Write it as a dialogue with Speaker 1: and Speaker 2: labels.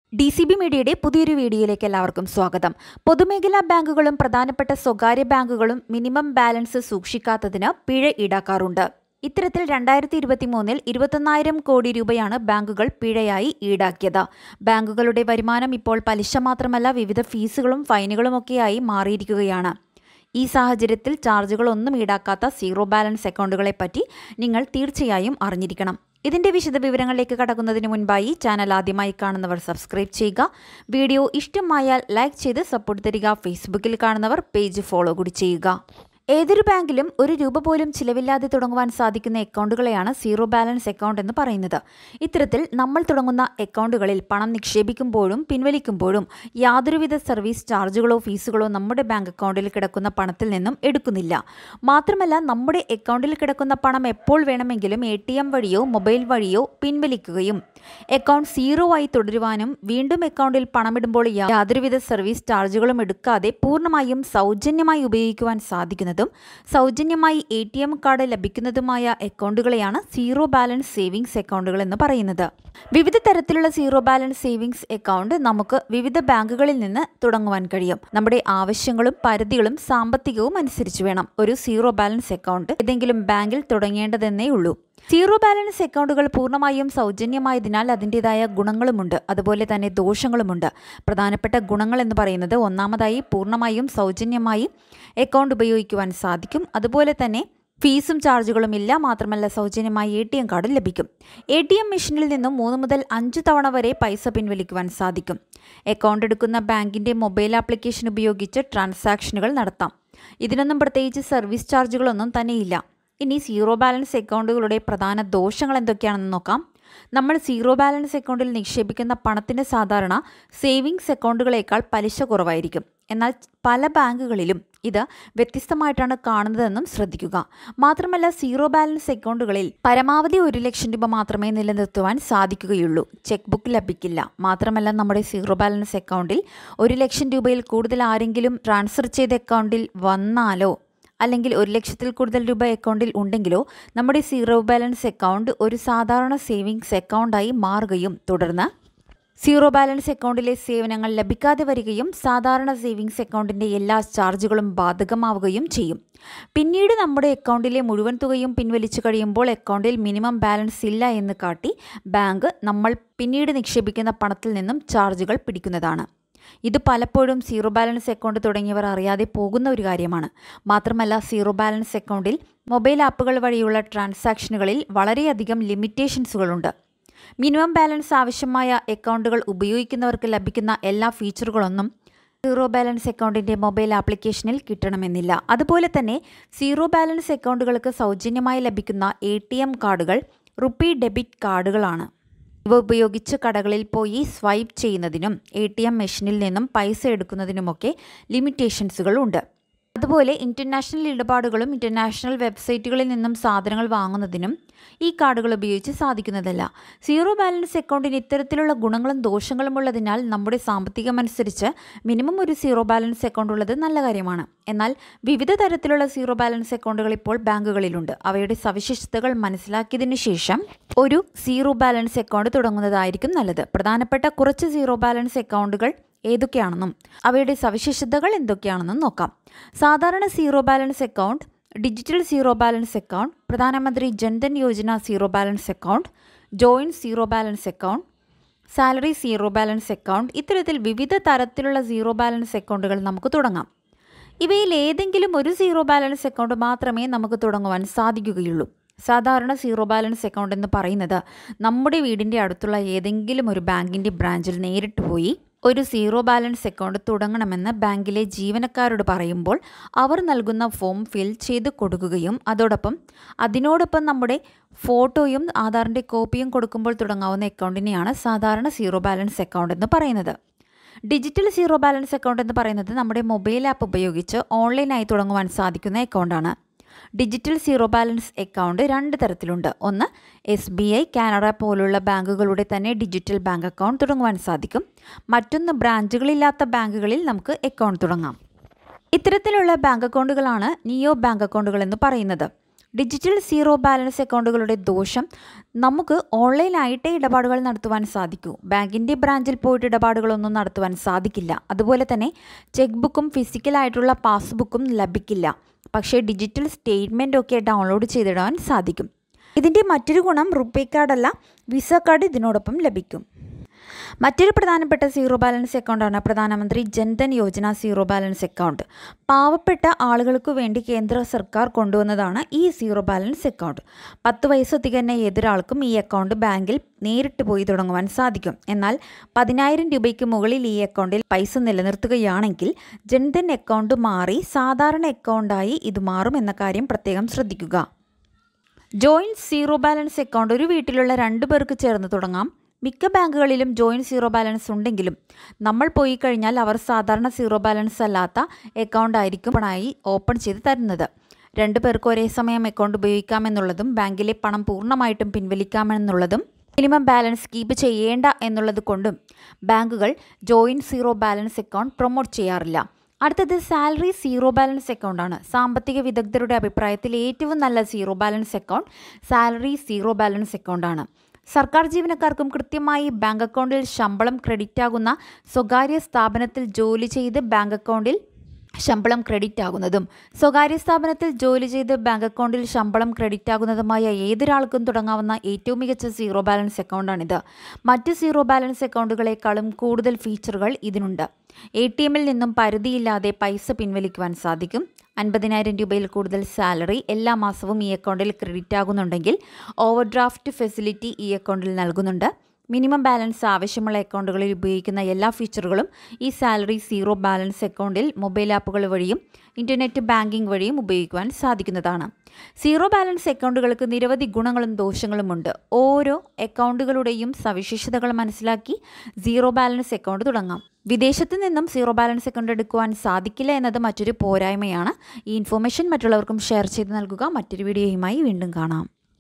Speaker 1: DCB മീഡിയയുടെ പുതിയൊരു വീഡിയോയിലേക്ക് എല്ലാവർക്കും സ്വാഗതം. പൊതുമേഖലാ ബാങ്കുകളും പ്രധാനപ്പെട്ട സ്വകാര്യ ബാങ്കുകളും മിനിമം ബാലൻസ് സൂക്ഷിക്കാത്തതിന് പിഴ ഈടാക്കാറുണ്ട്. ഇത്തരത്തിൽ 2023-ൽ 21,000 കോടി രൂപയാണ് ബാങ്കുകൾ പിഴയായി ഈടാക്കിയത്. ബാങ്കുകളുടെ വരുമാനം ഇപ്പോൾ പലിശ മാത്രമല്ല വിവിധ ഫീസുകളും ഫൈനുകളുമൊക്കെയായി മാറിയിരിക്കുകയാണ്. ഈ സാഹചര്യത്തിൽ ചാർജുകളൊന്നും ഈടാക്കാത്ത സീറോ ബാലൻസ് അക്കൗണ്ടുകളെപ്പറ്റി നിങ്ങൾ തീർച്ചയായും അറിഞ്ഞിരിക്കണം. ഇതിന്റെ വിശദ വിവരങ്ങളിലേക്ക് കടക്കുന്നതിന് മുൻപായി ചാനൽ ആദ്യമായി കാണുന്നവർ സബ്സ്ക്രൈബ് ചെയ്യുക. വീഡിയോ ഇഷ്ടമായാൽ ലൈക്ക് ചെയ്ത് സപ്പോർട്ട് തരിക. ഫേസ്ബുക്കിൽ കാണുന്നവർ പേജ് ഫോളോ കൂടി ചെയ്യുക. ഏതൊരു ബാങ്കിലും ₹1 പോലും ചിലവില്ലാതെ തുടങ്ങുവാൻ സാധിക്കുന്ന അക്കൗണ്ടുകളെയാണ് സീറോ ബാലൻസ് അക്കൗണ്ട് എന്ന് പറയുന്നത്. ഇത്തരത്തിൽ നമ്മൾ തുടങ്ങുന്ന അക്കൗണ്ടുകളിൽ പണം നിക്ഷേപിക്കുമ്പോഴും പിൻവലിക്കുമ്പോഴും യാതൊരുവിധ സർവീസ് ചാർജുകളോ ഫീസുകളോ നമ്മുടെ ബാങ്ക് അക്കൗണ്ടിൽ കിടക്കുന്ന പണത്തിൽ നിന്നും എടുക്കുന്നില്ല. മാത്രമല്ല നമ്മുടെ അക്കൗണ്ടിൽ കിടക്കുന്ന പണം എപ്പോൾ വേണമെങ്കിലും ATM വഴിയോ മൊബൈൽ വഴിയോ പിൻവലിക്കുകയും അക്കൗണ്ട് സീറോ ആയി തുടരുവാനും വീണ്ടും അക്കൗണ്ടിൽ പണമിടുമ്പോൾ യാതൊരുവിധ സർവീസ് ചാർജുകളും എടുക്കാതെ പൂർണ്ണമായും സൗജന്യമായി ഉപയോഗിക്കുവാൻ സാധിക്കുന്നതും സൗജന്യമായി ATM കാർഡ് ലഭിക്കുന്നതുമായ അക്കൗണ്ടുകളെയാണ് സീറോ ബാലൻസ് സേവിങ്സ് അക്കൗണ്ടുകൾ എന്ന് പറയുന്നത്. വിവിധ തരത്തിലുള്ള സീറോ ബാലൻസ് സേവിങ്സ് അക്കൗണ്ട് നമുക്ക് വിവിധ ബാങ്കുകളിൽ നിന്ന് തുടങ്ങുവാൻ കഴിയും. നമ്മുടെ ആവശ്യങ്ങളും പരിധികളും സാമ്പത്തികവും അനുസരിച്ച് വേണം ഒരു സീറോ ബാലൻസ് അക്കൗണ്ട് ഏതെങ്കിലും ബാങ്കിൽ തുടങ്ങേണ്ടതെന്നേ ഉള്ളൂ. സീറോ ബാലൻസ് അക്കൗണ്ടുകൾ പൂർണ്ണമായും സൗജന്യമായതിനാൽ അതിൻ്റെതായ ഗുണങ്ങളുമുണ്ട്, അതുപോലെ തന്നെ ദോഷങ്ങളുമുണ്ട്. പ്രധാനപ്പെട്ട ഗുണങ്ങൾ എന്ന് പറയുന്നത് ഒന്നാമതായി പൂർണ്ണമായും സൗജന്യമായി അക്കൗണ്ട് ഉപയോഗിക്കുവാൻ സാധിക്കും. അതുപോലെ തന്നെ ഫീസും ചാർജുകളും ഇല്ല. മാത്രമല്ല സൗജന്യമായി ATM കാർഡ് ലഭിക്കും. ATM മെഷീനിൽ നിന്നും 3 മുതൽ 5 തവണ വരെ പൈസ പിൻവലിക്കുവാൻ സാധിക്കും. അക്കൗണ്ട് എടുക്കുന്ന ബാങ്കിൻ്റെ മൊബൈൽ ആപ്ലിക്കേഷൻ ഉപയോഗിച്ച് ട്രാൻസാക്ഷനുകൾ നടത്താം. ഇതിനൊന്നും പ്രത്യേകിച്ച് സർവീസ് ചാർജുകളൊന്നും തന്നെയില്ല. ഇനി സീറോ ബാലൻസ് അക്കൗണ്ടുകളുടെ പ്രധാന ദോഷങ്ങൾ എന്തൊക്കെയാണെന്ന് നോക്കാം. നമ്മൾ സീറോ ബാലൻസ് അക്കൗണ്ടിൽ നിക്ഷേപിക്കുന്ന പണത്തിന് സാധാരണ സേവിങ്സ് അക്കൗണ്ടുകളേക്കാൾ പലിശ കുറവായിരിക്കും. എന്നാൽ പല ബാങ്കുകളിലും ഇത് വ്യത്യസ്തമായിട്ടാണ് കാണുന്നതെന്നും ശ്രദ്ധിക്കുക. മാത്രമല്ല സീറോ ബാലൻസ് അക്കൗണ്ടുകളിൽ പരമാവധി ₹1,00,000 മാത്രമേ നിലനിർത്തുവാൻ സാധിക്കുകയുള്ളൂ. ചെക്ക് ബുക്ക് ലഭിക്കില്ല. മാത്രമല്ല നമ്മുടെ സീറോ ബാലൻസ് അക്കൗണ്ടിൽ ₹1,00,000 കൂടുതൽ ആരെങ്കിലും ട്രാൻസ്ഫർ ചെയ്ത അക്കൗണ്ടിൽ വന്നാലോ അല്ലെങ്കിൽ ₹1,00,000 കൂടുതൽ അക്കൗണ്ടിൽ ഉണ്ടെങ്കിലോ നമ്മുടെ സീറോ ബാലൻസ് അക്കൗണ്ട് ഒരു സാധാരണ സേവിങ്സ് അക്കൗണ്ടായി മാറുകയും തുടർന്ന് സീറോ ബാലൻസ് അക്കൗണ്ടിലെ സേവനങ്ങൾ ലഭിക്കാതെ വരികയും സാധാരണ സേവിങ്സ് അക്കൗണ്ടിൻ്റെ എല്ലാ ചാർജുകളും ബാധകമാവുകയും ചെയ്യും. പിന്നീട് നമ്മുടെ അക്കൗണ്ടിലെ മുഴുവൻ തുകയും പിൻവലിച്ചു കഴിയുമ്പോൾ അക്കൗണ്ടിൽ മിനിമം ബാലൻസ് ഇല്ല എന്ന് കാട്ടി ബാങ്ക് നമ്മൾ പിന്നീട് നിക്ഷേപിക്കുന്ന പണത്തിൽ നിന്നും ചാർജുകൾ പിടിക്കുന്നതാണ്. ഇത് പലപ്പോഴും സീറോ ബാലൻസ് അക്കൗണ്ട് തുടങ്ങിയവർ അറിയാതെ പോകുന്ന ഒരു കാര്യമാണ്. മാത്രമല്ല സീറോ ബാലൻസ് അക്കൗണ്ടിൽ മൊബൈൽ ആപ്പുകൾ വഴിയുള്ള ട്രാൻസാക്ഷനുകളിൽ വളരെയധികം ലിമിറ്റേഷൻസുകളുണ്ട്. മിനിമം ബാലൻസ് ആവശ്യമായ അക്കൗണ്ടുകൾ ഉപയോഗിക്കുന്നവർക്ക് ലഭിക്കുന്ന എല്ലാ ഫീച്ചറുകളൊന്നും സീറോ ബാലൻസ് അക്കൗണ്ടിൻ്റെ മൊബൈൽ ആപ്ലിക്കേഷനിൽ കിട്ടണമെന്നില്ല. അതുപോലെ തന്നെ സീറോ ബാലൻസ് അക്കൗണ്ടുകൾക്ക് സൗജന്യമായി ലഭിക്കുന്ന ATM കാർഡുകൾ റുപ്പി ഡെബിറ്റ് കാർഡുകളാണ്. ഇവ ഉപയോഗിച്ച് കടകളിൽ പോയി സ്വൈപ്പ് ചെയ്യുന്നതിനും ATM മെഷീനിൽ നിന്നും പൈസ എടുക്കുന്നതിനുമൊക്കെ ലിമിറ്റേഷൻസുകൾ ഉണ്ട്. അതുപോലെ ഇൻ്റർനാഷണൽ ഇടപാടുകളും ഇൻ്റർനാഷണൽ വെബ്സൈറ്റുകളിൽ നിന്നും സാധനങ്ങൾ വാങ്ങുന്നതിനും ഈ കാർഡുകൾ ഉപയോഗിച്ച് സാധിക്കുന്നതല്ല. സീറോ ബാലൻസ് അക്കൗണ്ടിന് ഇത്തരത്തിലുള്ള ഗുണങ്ങളും ദോഷങ്ങളും ഉള്ളതിനാൽ നമ്മുടെ സാമ്പത്തികമനുസരിച്ച് മിനിമം ഒരു സീറോ ബാലൻസ് അക്കൗണ്ട് ഉള്ളത് നല്ല കാര്യമാണ്. എന്നാൽ വിവിധ തരത്തിലുള്ള സീറോ ബാലൻസ് അക്കൗണ്ടുകൾ ഇപ്പോൾ ബാങ്കുകളിലുണ്ട്. അവയുടെ സവിശേഷതകൾ മനസ്സിലാക്കിയതിനു ശേഷം ഒരു സീറോ ബാലൻസ് അക്കൗണ്ട് തുടങ്ങുന്നതായിരിക്കും നല്ലത്. പ്രധാനപ്പെട്ട കുറച്ച് സീറോ ബാലൻസ് അക്കൗണ്ടുകൾ ഏതൊക്കെയാണെന്നും അവയുടെ സവിശേഷതകൾ എന്തൊക്കെയാണെന്നും നോക്കാം. സാധാരണ zero balance account, digital zero balance account, Pradhan Mantri Jan Dhan Yojana zero balance account, joint zero balance account, salary zero balance account, ഇത്തരത്തിൽ വിവിധ തരത്തിലുള്ള സീറോ ബാലൻസ് അക്കൗണ്ടുകൾ നമുക്ക് തുടങ്ങാം. ഇവയിൽ ഏതെങ്കിലും ഒരു സീറോ ബാലൻസ് അക്കൗണ്ട് മാത്രമേ നമുക്ക് തുടങ്ങുവാൻ സാധിക്കുകയുള്ളൂ. സാധാരണ സീറോ ബാലൻസ് അക്കൗണ്ട് എന്ന് പറയുന്നത് നമ്മുടെ വീടിൻ്റെ അടുത്തുള്ള ഏതെങ്കിലും ഒരു ബാങ്കിൻ്റെ ബ്രാഞ്ചിൽ നേരിട്ട് പോയി ഒരു സീറോ ബാലൻസ് അക്കൗണ്ട് തുടങ്ങണമെന്ന് ബാങ്കിലെ ജീവനക്കാരോട് പറയുമ്പോൾ അവർ നൽകുന്ന ഫോം ഫിൽ ചെയ്ത് കൊടുക്കുകയും അതിനോടൊപ്പം നമ്മുടെ ഫോട്ടോയും ആധാറിൻ്റെ കോപ്പിയും കൊടുക്കുമ്പോൾ തുടങ്ങാവുന്ന അക്കൗണ്ടിനെയാണ് സാധാരണ സീറോ ബാലൻസ് അക്കൗണ്ട് എന്ന് പറയുന്നത്. ഡിജിറ്റൽ സീറോ ബാലൻസ് അക്കൗണ്ട് എന്ന് പറയുന്നത് നമ്മുടെ മൊബൈൽ ആപ്പ് ഉപയോഗിച്ച് ഓൺലൈനായി തുടങ്ങുവാൻ സാധിക്കുന്ന അക്കൗണ്ടാണ്. ഡിജിറ്റൽ സീറോ ബാലൻസ് അക്കൗണ്ട് 2 തരത്തിലുണ്ട്. ഒന്ന് SBI, കാനറ പോലുള്ള ബാങ്കുകളുടെ തന്നെ ഡിജിറ്റൽ ബാങ്ക് അക്കൗണ്ട് തുടങ്ങുവാൻ സാധിക്കും. മറ്റൊന്ന് ബ്രാഞ്ചുകളില്ലാത്ത ബാങ്കുകളിൽ നമുക്ക് അക്കൗണ്ട് തുടങ്ങാം. ഇത്തരത്തിലുള്ള ബാങ്ക് അക്കൗണ്ടുകളാണ് നിയോ ബാങ്ക് അക്കൗണ്ടുകൾ എന്ന് പറയുന്നത്. ഡിജിറ്റൽ സീറോ ബാലൻസ് അക്കൗണ്ടുകളുടെ ദോഷം നമുക്ക് ഓൺലൈനായിട്ടേ ഇടപാടുകൾ നടത്തുവാൻ സാധിക്കൂ. ബാങ്കിൻ്റെ ബ്രാഞ്ചിൽ പോയിട്ട് ഇടപാടുകളൊന്നും നടത്തുവാൻ സാധിക്കില്ല. അതുപോലെ തന്നെ ചെക്ക് ബുക്കും ഫിസിക്കലായിട്ടുള്ള പാസ്ബുക്കും ലഭിക്കില്ല. പക്ഷേ ഡിജിറ്റൽ സ്റ്റേറ്റ്മെൻ്റ് ഒക്കെ ഡൗൺലോഡ് ചെയ്തിടാൻ സാധിക്കും. ഇതിൻ്റെ മറ്റൊരു ഗുണം റുപേ കാർഡല്ല, വിസ കാർഡ് ഇതിനോടൊപ്പം ലഭിക്കും. മറ്റൊരു പ്രധാനപ്പെട്ട സീറോ ബാലൻസ് അക്കൗണ്ടാണ് Pradhan Mantri Jan Dhan Yojana zero balance account. പാവപ്പെട്ട ആളുകൾക്ക് വേണ്ടി കേന്ദ്ര സർക്കാർ കൊണ്ടുവന്നതാണ് ഈ സീറോ ബാലൻസ് അക്കൗണ്ട്. 10 വയസ്സ് തികഞ്ഞ ഏതൊരാൾക്കും ഈ അക്കൗണ്ട് ബാങ്കിൽ നേരിട്ട് പോയി തുടങ്ങുവാൻ സാധിക്കും. എന്നാൽ 10,000 രൂപയ്ക്ക് മുകളിൽ ഈ അക്കൗണ്ടിൽ പൈസ നിലനിർത്തുകയാണെങ്കിൽ ജൻധൻ അക്കൗണ്ട് മാറി സാധാരണ അക്കൗണ്ടായി ഇത് മാറും എന്ന കാര്യം പ്രത്യേകം ശ്രദ്ധിക്കുക. ജോയിൻറ്റ് സീറോ ബാലൻസ് അക്കൗണ്ട് ഒരു വീട്ടിലുള്ള 2 പേർക്ക് ചേർന്ന് തുടങ്ങാം. മിക്ക ബാങ്കുകളിലും ജോയിൻറ്റ് സീറോ ബാലൻസ് ഉണ്ടെങ്കിലും നമ്മൾ പോയി കഴിഞ്ഞാൽ അവർ സാധാരണ സീറോ ബാലൻസ് അല്ലാത്ത അക്കൗണ്ട് ആയിരിക്കും ഓപ്പൺ ചെയ്ത് തരുന്നത്. 2 പേർക്ക് ഒരേ സമയം അക്കൗണ്ട് ഉപയോഗിക്കാമെന്നുള്ളതും ബാങ്കിലെ പണം പൂർണ്ണമായിട്ടും പിൻവലിക്കാമെന്നുള്ളതും മിനിമം ബാലൻസ് കീപ്പ് ചെയ്യേണ്ട എന്നുള്ളത് കൊണ്ടും ബാങ്കുകൾ joint zero balance account promote ചെയ്യാറില്ല. അടുത്തത് സാലറി സീറോ ബാലൻസ് അക്കൗണ്ടാണ്. സാമ്പത്തിക വിദഗ്ധരുടെ അഭിപ്രായത്തിൽ ഏറ്റവും നല്ല zero balance account salary zero balance അക്കൗണ്ടാണ്. സർക്കാർ ജീവനക്കാർക്കും കൃത്യമായി ബാങ്ക് അക്കൗണ്ടിൽ ശമ്പളം ക്രെഡിറ്റ് ആകുന്ന, സ്വകാര്യ സ്ഥാപനത്തിൽ ജോലി ചെയ്ത് ബാങ്ക് അക്കൗണ്ടിൽ ശമ്പളം ക്രെഡിറ്റ് ആകുന്നതും, സ്വകാര്യ സ്ഥാപനത്തിൽ ജോലി ചെയ്ത് ബാങ്ക് അക്കൗണ്ടിൽ ശമ്പളം ക്രെഡിറ്റ് ആകുന്നതുമായ ഏതൊരാൾക്കും തുടങ്ങാവുന്ന ഏറ്റവും മികച്ച സീറോ ബാലൻസ് അക്കൗണ്ടാണിത്. മറ്റ് സീറോ ബാലൻസ് അക്കൗണ്ടുകളെക്കാളും കൂടുതൽ ഫീച്ചറുകൾ ഇതിനുണ്ട്. ATMൽ നിന്നും പരിധിയില്ലാതെ പൈസ പിൻവലിക്കുവാൻ സാധിക്കും. 50,000 രൂപയിൽ കൂടുതൽ സാലറി എല്ലാ മാസവും ഈ അക്കൗണ്ടിൽ ക്രെഡിറ്റ് ആകുന്നുണ്ടെങ്കിൽ ഓവർഡ്രാഫ്റ്റ് ഫെസിലിറ്റി ഈ അക്കൗണ്ടിൽ നൽകുന്നുണ്ട്. മിനിമം ബാലൻസ് ആവശ്യമുള്ള അക്കൗണ്ടുകളിൽ ഉപയോഗിക്കുന്ന എല്ലാ ഫീച്ചറുകളും ഈ സാലറി സീറോ ബാലൻസ് അക്കൗണ്ടിൽ മൊബൈൽ ആപ്പുകൾ വഴിയും ഇൻ്റർനെറ്റ് ബാങ്കിംഗ് വഴിയും ഉപയോഗിക്കുവാൻ സാധിക്കുന്നതാണ്. സീറോ ബാലൻസ് അക്കൗണ്ടുകൾക്ക് നിരവധി ഗുണങ്ങളും ദോഷങ്ങളുമുണ്ട്. ഓരോ അക്കൗണ്ടുകളുടെയും സവിശേഷതകൾ മനസ്സിലാക്കി സീറോ ബാലൻസ് അക്കൗണ്ട് തുടങ്ങാം. വിദേശത്ത് നിന്നും സീറോ ബാലൻസ് അക്കൗണ്ട് എടുക്കുവാൻ സാധിക്കില്ല എന്നത് മറ്റൊരു പോരായ്മയാണ്. ഈ ഇൻഫോർമേഷൻ മറ്റുള്ളവർക്കും ഷെയർ ചെയ്ത് നൽകുക. മറ്റൊരു വീഡിയോയുമായി വീണ്ടും കാണാം.